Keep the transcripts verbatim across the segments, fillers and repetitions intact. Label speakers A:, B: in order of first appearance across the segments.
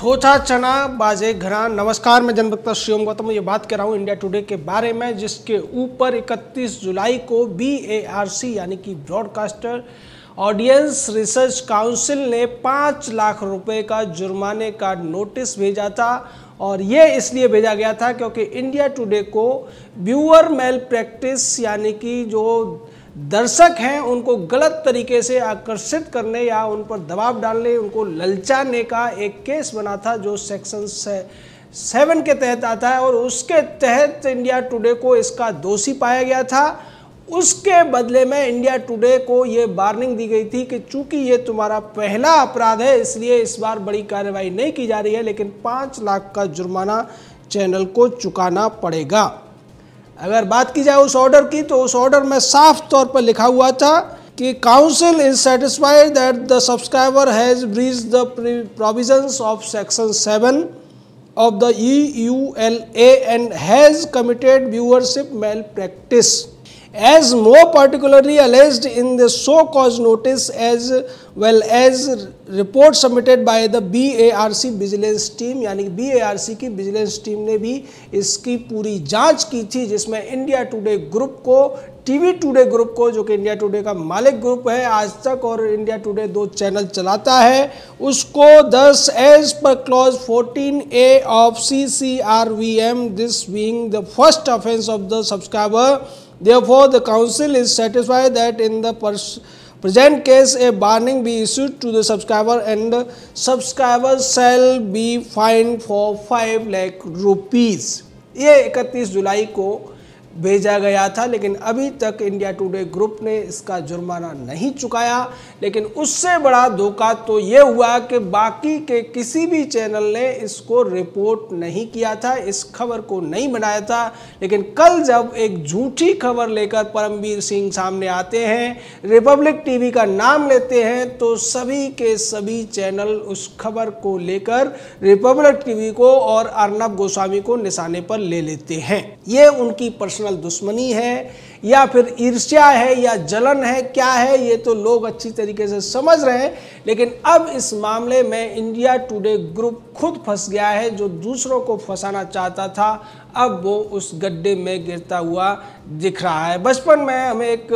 A: छोटा चना बाजे घरा। नमस्कार, मैं जनवक्ता शिवम गौतम। ये बात कर रहा हूँ इंडिया टुडे के बारे में, जिसके ऊपर इकतीस जुलाई को बी ए आर सी यानी कि ब्रॉडकास्टर ऑडियंस रिसर्च काउंसिल ने पाँच लाख रुपए का जुर्माने का नोटिस भेजा था। और ये इसलिए भेजा गया था क्योंकि इंडिया टुडे को व्यूअर मेल प्रैक्टिस यानी कि जो दर्शक हैं उनको गलत तरीके से आकर्षित करने या उन पर दबाव डालने, उनको ललचाने का एक केस बना था जो सेक्शन सेवन के तहत आता है। और उसके तहत इंडिया टुडे को इसका दोषी पाया गया था। उसके बदले में इंडिया टुडे को ये वार्निंग दी गई थी कि चूंकि ये तुम्हारा पहला अपराध है, इसलिए इस बार बड़ी कार्रवाई नहीं की जा रही है, लेकिन पाँच लाख का जुर्माना चैनल को चुकाना पड़ेगा। अगर बात की जाए उस ऑर्डर की, तो उस ऑर्डर में साफ तौर पर लिखा हुआ था कि council is satisfied that the subscriber has breached the provisions of section seven of the E U L A and has committed viewership malpractice as more particularly alleged in the show cause notice as well as report submitted by the B A R C vigilance team. यानी कि B A R C की vigilance team ने भी इसकी पूरी जांच की थी, जिसमें इंडिया टुडे ग्रुप को, टीवी टुडे ग्रुप को, जो कि इंडिया टुडे का मालिक ग्रुप है, आज तक और इंडिया टुडे दो चैनल चलाता है, उसको दस as per clause fourteen A of C C R V M, this being the first offence of the subscriber. Therefore, the council is satisfied that in the present case a warning be issued to the subscriber and the subscriber shall be fined for five lakh rupees। ये इकतीस जुलाई को भेजा गया था, लेकिन अभी तक India Today group ने इसका जुर्माना नहीं चुकाया। लेकिन उससे बड़ा धोखा तो ये हुआ कि बाकी के किसी भी चैनल ने इसको रिपोर्ट नहीं किया था, इस खबर को नहीं बनाया था। लेकिन कल जब एक झूठी खबर लेकर परमवीर सिंह सामने आते हैं, रिपब्लिक टीवी का नाम लेते हैं, तो सभी के सभी चैनल उस खबर को लेकर रिपब्लिक टीवी को और अर्नब गोस्वामी को निशाने पर ले लेते हैं। ये उनकी पर्सनल दुश्मनी है या फिर ईर्ष्या है या जलन है, क्या है ये तो लोग अच्छी तरीके से समझ रहे हैं। लेकिन अब इस मामले में इंडिया टुडे ग्रुप खुद फंस गया है। जो दूसरों को फंसाना चाहता था, अब वो उस गड्ढे में गिरता हुआ दिख रहा है। बचपन में हमें एक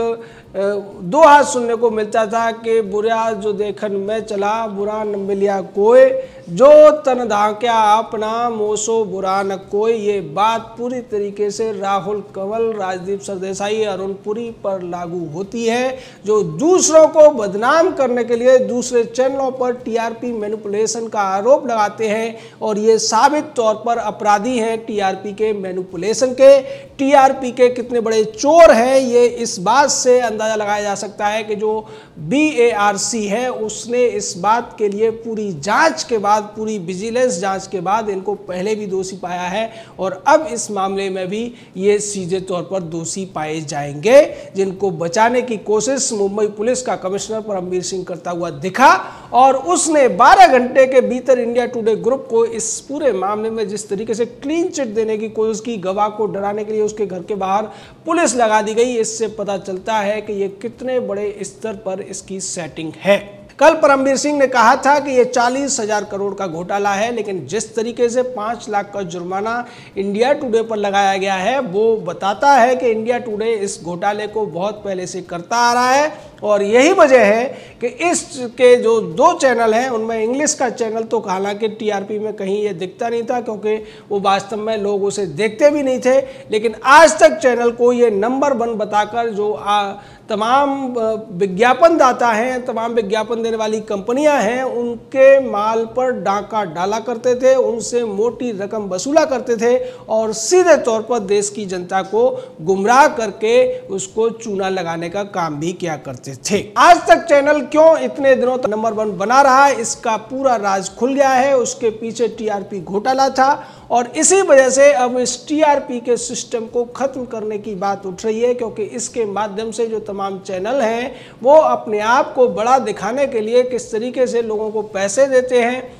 A: दो हाथ सुनने को मिलता था कि बुरा जो देखन में चला, बुरा न मिलिया कोई, जो तन धाक्या अपना मोसो बुरा न कोई। ये बात पूरी तरीके से राहुल कंवल, राजदीप सरदेसाई, अरुण पुरी पर लागू होती है, जो दूसरों को बदनाम करने के लिए दूसरे चैनलों पर टी आर पी मैनिपुलेशन का आरोप लगाते हैं। और ये साबित तौर पर अपराधी हैं टी आर पी के मैनिपुलेशन के। टी आर पी के कितने बड़े चोर हैं, ये इस बात से अंदाजा लगाया जा सकता है कि जो बी ए आर सी है उसने इस बात के लिए पूरी जांच के बाद, पूरी विजिलेंस जांच के बाद इनको पहले भी दोषी पाया है। और अब इस मामले में भी ये सीधे तौर पर दोषी पाए जाएंगे, जिनको बचाने की कोशिश मुंबई पुलिस का कमिश्नर परमवीर सिंह करता हुआ दिखा। और उसने बारह घंटे के भीतर इंडिया टुडे ग्रुप को इस पूरे मामले में जिस तरीके से क्लीन चिट देने की कोशिश की, गवाह को डराने के लिए उसके घर के बाहर पुलिस लगा दी गई, इससे पता चलता है कि ये कितने बड़े स्तर पर इसकी सेटिंग है। कल परमवीर सिंह ने कहा था कि ये चालीस हजार करोड़ का घोटाला है, लेकिन जिस तरीके से पाँच लाख का जुर्माना इंडिया टुडे पर लगाया गया है, वो बताता है कि इंडिया टुडे इस घोटाले को बहुत पहले से करता आ रहा है। और यही वजह है कि इसके जो दो चैनल हैं उनमें इंग्लिश का चैनल तो हालांकि टी आर पी में कहीं ये दिखता नहीं था, क्योंकि वो वास्तव में लोग उसे देखते भी नहीं थे। लेकिन आज तक चैनल को ये नंबर वन बताकर जो आ, तमाम विज्ञापन दाता हैं, तमाम विज्ञापन देने वाली कंपनियां हैं, उनके माल पर डाका डाला करते थे, उनसे मोटी रकम वसूला करते थे और सीधे तौर पर देश की जनता को गुमराह करके उसको चूना लगाने का काम भी किया करते थे। आज तक चैनल क्यों इतने दिनों तक नंबर वन बना रहा है, इसका पूरा राज खुल गया है। उसके पीछे टी आर पी घोटाला था और इसी वजह से अब इस टी आर पी के सिस्टम को खत्म करने की बात उठ रही है, क्योंकि इसके माध्यम से जो तमाम चैनल हैं वो अपने आप को बड़ा दिखाने के लिए किस तरीके से लोगों को पैसे देते हैं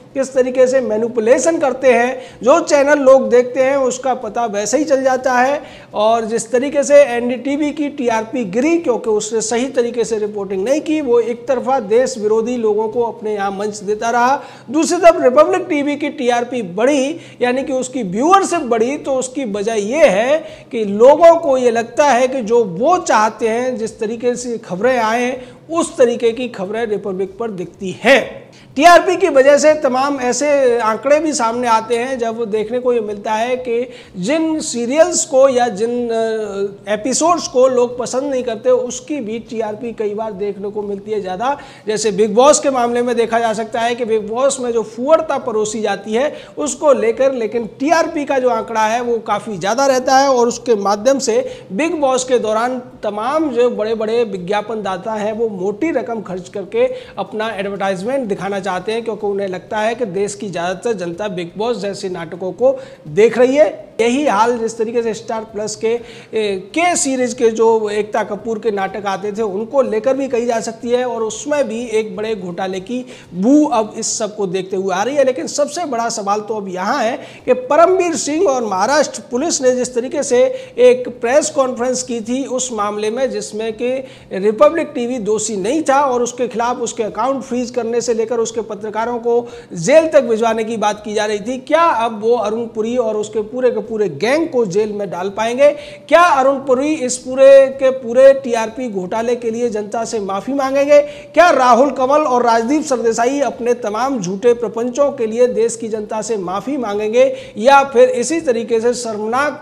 A: किस तरीके से मैनिपुलेशन करते हैं, जो चैनल लोग देखते हैं उसका पता वैसे ही चल जाता है। और जिस तरीके से एनडीटीवी की टीआरपी गिरी क्योंकि उसने सही तरीके से रिपोर्टिंग नहीं की, वो एक तरफा देश विरोधी लोगों को अपने यहाँ मंच देता रहा। दूसरी तरफ रिपब्लिक टीवी की टीआरपी बढ़ी यानी कि उसकी व्यूअरशिप बढ़ी, तो उसकी वजह यह है कि लोगों को ये लगता है कि जो वो चाहते हैं, जिस तरीके से खबरें आए उस तरीके की खबरें रिपब्लिक पर दिखती हैं। टीआरपी की वजह से तमाम ऐसे आंकड़े भी सामने आते हैं जब देखने को ये मिलता है कि जिन सीरियल्स को या जिन एपिसोड्स को लोग पसंद नहीं करते उसकी भी टीआरपी कई बार देखने को मिलती है ज़्यादा। जैसे बिग बॉस के मामले में देखा जा सकता है कि बिग बॉस में जो फुअरता परोसी जाती है उसको लेकर, लेकिन टीआरपी का जो आंकड़ा है वो काफ़ी ज़्यादा रहता है और उसके माध्यम से बिग बॉस के दौरान तमाम जो बड़े बड़े विज्ञापन दाता हैं वो मोटी रकम खर्च करके अपना एडवर्टाइजमेंट दिखाना चाहते हैं, क्योंकि उन्हें लगता है कि देश की ज़्यादातर जनता बिग बॉस जैसे नाटकों को देख रही है। यही हाल जिस तरीके से स्टार प्लस के के सीरीज के जो एकता कपूर के नाटक आते थे उनको लेकर भी कही जा सकती है, और उसमें भी एक बड़े घोटाले की बू अब इस सब को देखते हुए आ रही है। लेकिन सबसे बड़ा सवाल तो अब यहाँ है कि परमवीर सिंह और महाराष्ट्र पुलिस ने जिस तरीके से एक प्रेस कॉन्फ्रेंस की थी उस मामले में जिसमें कि रिपब्लिक टीवी दोषी नहीं था और उसके खिलाफ उसके अकाउंट फ्रीज करने से लेकर उसके पत्रकारों को जेल तक भिजवाने की बात की जा रही थी, क्या अब वो अरुण पुरी और उसके पूरे के पूरे गैंग को जेल में डाल पाएंगे? क्या अरुण पुरी इस पूरे के पूरे टीआरपी घोटाले के लिए जनता से माफी मांगेंगे? क्या राहुल कंवल और राजदीप सरदेसाई अपने तमाम झूठे प्रपंचों के लिए देश की जनता से माफी मांगेंगे, या फिर इसी तरीके से शर्मनाक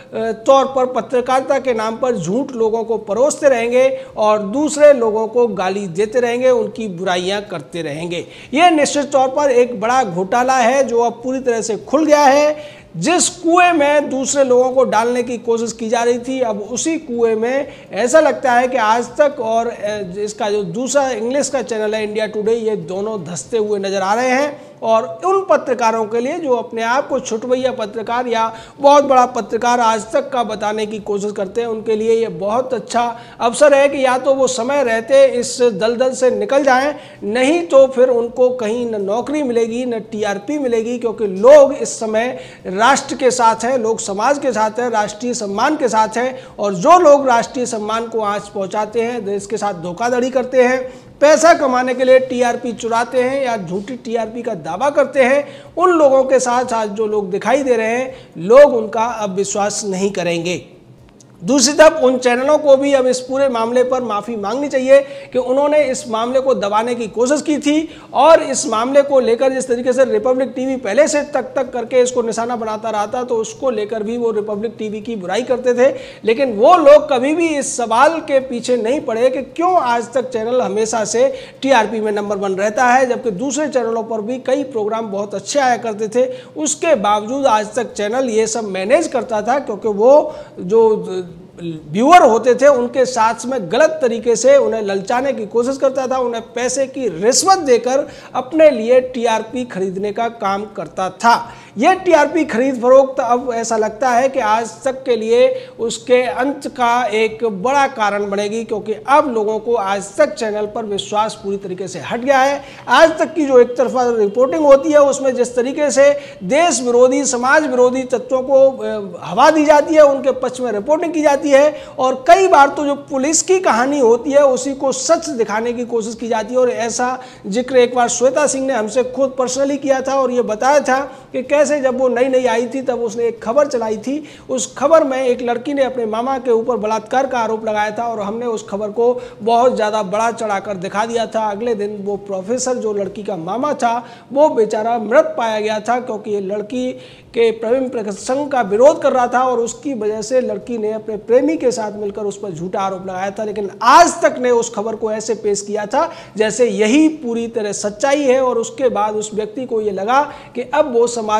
A: तौर पर पत्रकारिता के नाम पर झूठ लोगों को परोसते रहेंगे और दूसरे लोगों को गाली देते रहेंगे, उनकी बुराइयां करते रहेंगे? यह निश्चित तौर पर एक बड़ा घोटाला है जो अब पूरी तरह से खुल गया है। जिस कुएं में दूसरे लोगों को डालने की कोशिश की जा रही थी, अब उसी कुएं में ऐसा लगता है कि आज तक और इसका जो दूसरा इंग्लिश का चैनल है इंडिया टुडे, ये दोनों धंसते हुए नजर आ रहे हैं। और उन पत्रकारों के लिए जो अपने आप को छुटभैया पत्रकार या बहुत बड़ा पत्रकार आज तक का बताने की कोशिश करते हैं, उनके लिए ये बहुत अच्छा अवसर है कि या तो वो समय रहते इस दलदल से निकल जाएं, नहीं तो फिर उनको कहीं न नौकरी मिलेगी न टीआरपी मिलेगी, क्योंकि लोग इस समय राष्ट्र के साथ हैं, लोग समाज के साथ हैं, राष्ट्रीय सम्मान के साथ हैं। और जो लोग राष्ट्रीय सम्मान को आंच पहुंचाते हैं, देश के साथ धोखाधड़ी करते हैं, पैसा कमाने के लिए टीआरपी चुराते हैं या झूठी टीआरपी का दावा करते हैं, उन लोगों के साथ आज जो लोग दिखाई दे रहे हैं, लोग उनका अब विश्वास नहीं करेंगे। दूसरी तरफ उन चैनलों को भी अब इस पूरे मामले पर माफ़ी मांगनी चाहिए कि उन्होंने इस मामले को दबाने की कोशिश की थी और इस मामले को लेकर जिस तरीके से रिपब्लिक टीवी पहले से तक तक करके इसको निशाना बनाता रहा था, तो उसको लेकर भी वो रिपब्लिक टीवी की बुराई करते थे। लेकिन वो लोग कभी भी इस सवाल के पीछे नहीं पड़े कि क्यों आज तक चैनल हमेशा से टीआरपी में नंबर वन रहता है, जबकि दूसरे चैनलों पर भी कई प्रोग्राम बहुत अच्छे आया करते थे। उसके बावजूद आज तक चैनल ये सब मैनेज करता था, क्योंकि वो जो व्यूअर होते थे उनके साथ में गलत तरीके से उन्हें ललचाने की कोशिश करता था, उन्हें पैसे की रिश्वत देकर अपने लिए टीआरपी खरीदने का काम करता था। यह टीआरपी खरीद फरोख्त अब ऐसा लगता है कि आज तक के लिए उसके अंत का एक बड़ा कारण बनेगी, क्योंकि अब लोगों को आज तक चैनल पर विश्वास पूरी तरीके से हट गया है। आज तक की जो एक तरफा रिपोर्टिंग होती है उसमें जिस तरीके से देश विरोधी, समाज विरोधी तत्वों को हवा दी जाती है, उनके पक्ष में रिपोर्टिंग की जाती है, और कई बार तो जो पुलिस की कहानी होती है उसी को सच दिखाने की कोशिश की जाती है। और ऐसा जिक्र एक बार श्वेता सिंह ने हमसे खुद पर्सनली किया था और ये बताया था कि कैसे जब वो नई नई आई थी तब उसने एक खबर चलाई थी। उस खबर में एक लड़की ने अपने मामा के ऊपर बलात्कार का आरोप लगाया था और हमने उस खबर को बहुत ज़्यादा बड़ा चढ़ाकर दिखा दिया था। अगले दिन वो प्रोफेसर जो लड़की का मामा था वो बेचारा मृत पाया गया था, क्योंकि ये लड़की के प्रेम प्रसंग का विरोध कर रहा था और उसकी वजह से लड़की ने अपने प्रेमी के साथ मिलकर उस पर झूठा आरोप लगाया था। लेकिन आज तक ने उस खबर को ऐसे पेश किया था जैसे यही पूरी तरह सच्चाई है, और उसके बाद उस व्यक्ति को ये लगा कि अब वो समाज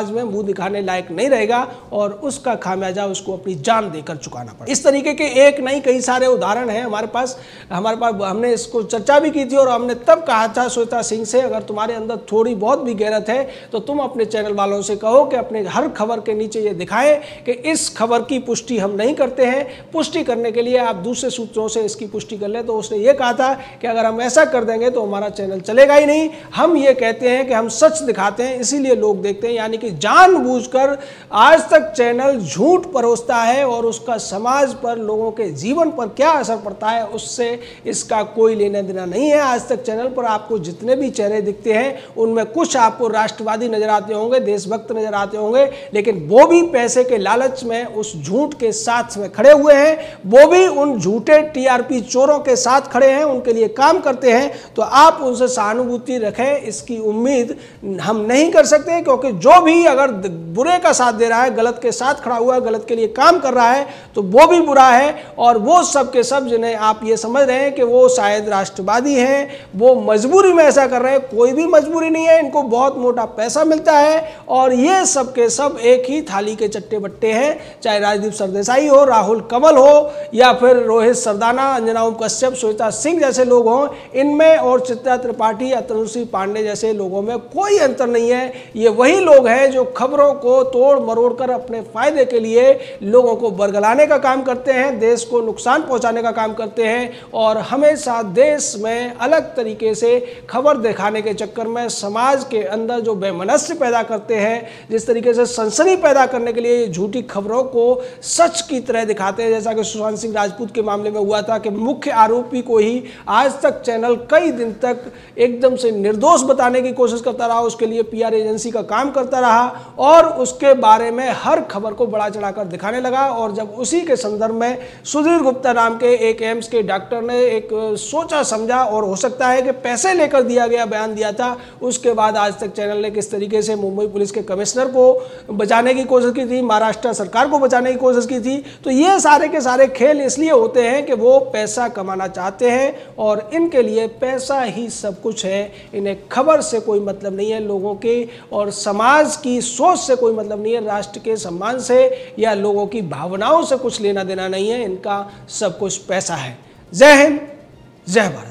A: समाज में मुंह दिखाने लायक नहीं रहेगा और उसका खामियाजा उसको अपनी जान देकर चुकाना पड़ेगा। इस तरीके के एक नहीं कई सारे उदाहरण हैं हमारे पास हमारे पास हमने इसको चर्चा भी की थी और हमने तब कहा था श्वेता सिंह से, अगर तुम्हारे अंदर थोड़ी बहुत भी गैरत है तो तुम अपने चैनल वालों से कहो कि अपने हर खबर के नीचे ये दिखाएं कि इस खबर की पुष्टि हम नहीं करते हैं, पुष्टि करने के लिए आप दूसरे सूत्रों से इसकी पुष्टि कर ले। तो उसने ये कहा था कि अगर हम ऐसा कर देंगे तो हमारा चैनल चलेगा ही नहीं, हम ये कहते हैं कि हम सच दिखाते हैं इसीलिए लोग देखते हैं। यानी कि जानबूझकर आज तक चैनल झूठ परोसता है और उसका समाज पर, लोगों के जीवन पर क्या असर पड़ता है उससे इसका कोई लेना देना नहीं है। आज तक चैनल पर आपको जितने भी चेहरे दिखते हैं उनमें कुछ आपको राष्ट्रवादी नजर आते होंगे, देशभक्त नजर आते होंगे, लेकिन वो भी पैसे के लालच में उस झूठ के साथ में खड़े हुए हैं, वो भी उन झूठे टीआरपी चोरों के साथ खड़े हैं, उनके लिए काम करते हैं। तो आप उनसे सहानुभूति रखें, इसकी उम्मीद हम नहीं कर सकते, क्योंकि जो भी अगर बुरे का साथ दे रहा है, गलत के साथ खड़ा हुआ है, गलत के लिए काम कर रहा है, तो वो भी बुरा है। और वो सब के सब जिन्हें आप ये समझ रहे हैं कि वो शायद राष्ट्रवादी हैं, वो मजबूरी में ऐसा कर रहे हैं, कोई भी मजबूरी नहीं है, इनको बहुत मोटा पैसा मिलता है और ये सब के सब एक ही थाली के चट्टे बट्टे हैं। चाहे राजदीप सरदेसाई हो, राहुल कंवल हो या फिर रोहित सरदाना, अंजना ओम कश्यप, श्वेता सिंह जैसे लोग हों, इनमें और चित्रा त्रिपाठी या तनुश्री पांडे जैसे लोगों में कोई अंतर नहीं है। ये वही लोग हैं जो खबरों को तोड़ मरोड़ कर अपने फायदे के लिए लोगों को बरगलाने का काम करते हैं, देश को नुकसान पहुंचाने का काम करते हैं और हमेशा देश में अलग तरीके से खबर दिखाने के चक्कर में समाज के अंदर जो बेमनस्य पैदा करते हैं, जिस तरीके से सनसनी पैदा करने के लिए झूठी खबरों को सच की तरह दिखाते हैं, जैसा कि सुशांत सिंह राजपूत के मामले में हुआ था कि मुख्य आरोपी को ही आज तक चैनल कई दिन तक एकदम से निर्दोष बताने की कोशिश करता रहा, उसके लिए पीआर एजेंसी का काम करता रहा और उसके बारे में हर खबर को बढ़ा चढ़ाकर दिखाने लगा। और जब उसी के संदर्भ में सुधीर गुप्ता नाम के एक एम्स के डॉक्टर ने एक सोचा समझा और हो सकता है कि पैसे लेकर दिया गया बयान दिया था, उसके बाद आज तक चैनल ने किस तरीके से मुंबई पुलिस के कमिश्नर को बचाने की कोशिश की थी, महाराष्ट्र सरकार को बचाने की कोशिश की थी। तो ये सारे के सारे खेल इसलिए होते हैं कि वो पैसा कमाना चाहते हैं और इनके लिए पैसा ही सब कुछ है। इन्हें खबर से कोई मतलब नहीं है, लोगों के और समाज की सोच से कोई मतलब नहीं है, राष्ट्र के सम्मान से या लोगों की भावनाओं से कुछ लेना देना नहीं है, इनका सब कुछ पैसा है। जय हिंद, जय भारत।